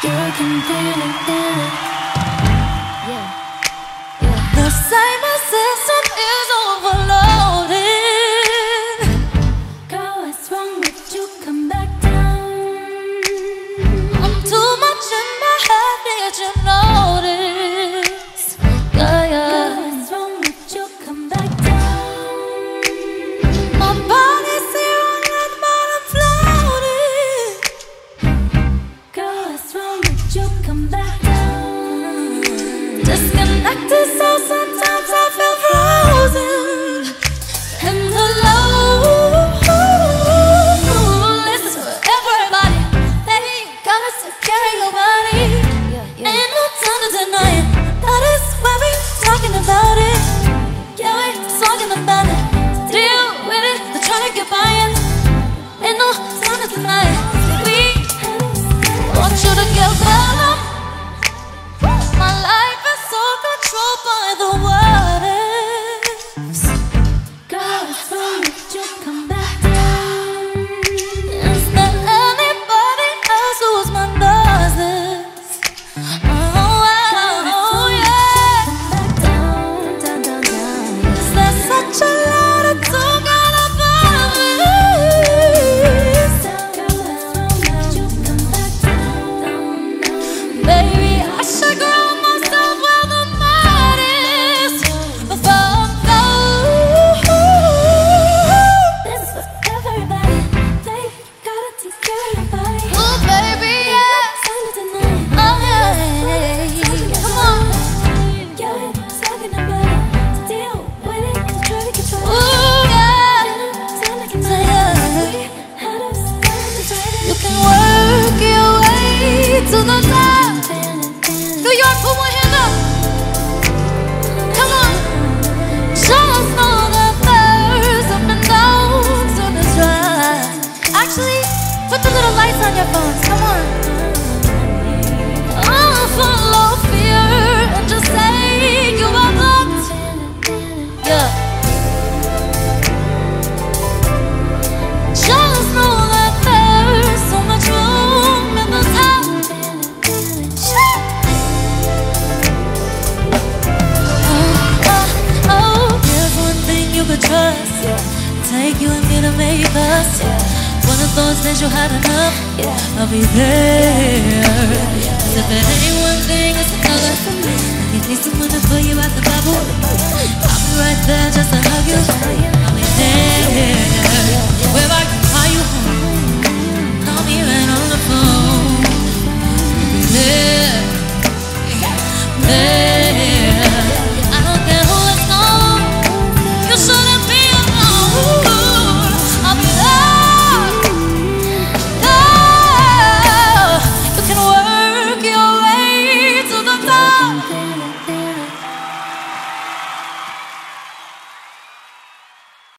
You can feel it, feel it. Yeah, yeah. The cyber system is overloaded. Girl, what's wrong with you? Come back down. I'm too much in my head, did you notice? Yeah, yeah. Girl, what's wrong with you? Come back down. My body's here on the bottom floating. Girl, what's wrong with you? Come back down. Disconnected, so sometimes I feel frozen in the low. Listen to everybody, baby, you gotta take care of your body. Ain't no time to deny it. That is why we talking about it. Yeah, we talking about it. Deal with it, they're trying to get by it. Ain't no time to deny it. We want you to get better. My life is so controlled by the waves. God, what's wrong with you? Come back down. Is there anybody else who's my noses? Oh, yeah. Come back down. Is there such a lot of talk all about me? God, what's wrong with you? Come back down. Baby, I should grow myself where the mud is before I go. This is for everybody. They gotta take care of your body. Ooh, baby, yeah. Time to deny it. Oh, yeah. Come on. Yeah, we're talking about it. To deal with it, to try to control it. Ooh, yeah. Time to deny it. We had a start to try to. You can work your way to the top. New York, put one hand up. Come on. Show us all the birds up and downs on this ride. Actually, put the little lights on your phones. Come on. Oh, follow fear and just say you are blocked. Yeah. Show us all that there's so much room in the top. Oh, there's one thing you could trust. Take you and me to make us. One of those days you had enough, I'll be there. Cause if it ain't one thing, it's another. If you need someone to pull you out the bubble, I'll be right there just to hug you. I'll be there. Where are you?